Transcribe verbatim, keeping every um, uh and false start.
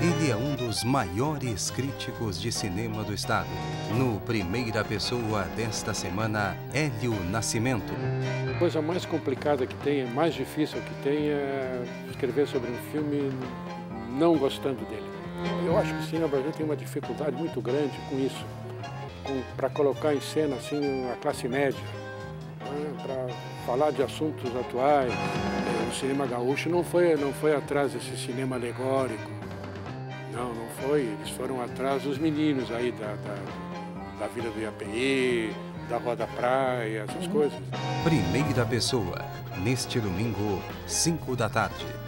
Ele é um dos maiores críticos de cinema do estado. No Primeira Pessoa desta semana, Hélio Nascimento. A coisa mais complicada que tem, mais difícil que tem, é escrever sobre um filme não gostando dele. Eu acho que o cinema brasileiro tem uma dificuldade muito grande com isso, para colocar em cena assim, a classe média, né, para falar de assuntos atuais. O cinema gaúcho não foi, não foi atrás desse cinema alegórico. Não, não foi. Eles foram atrás dos meninos aí da, da, da Vila do Iapeí, da Rua da Praia, essas coisas. Primeira Pessoa, neste domingo, cinco da tarde.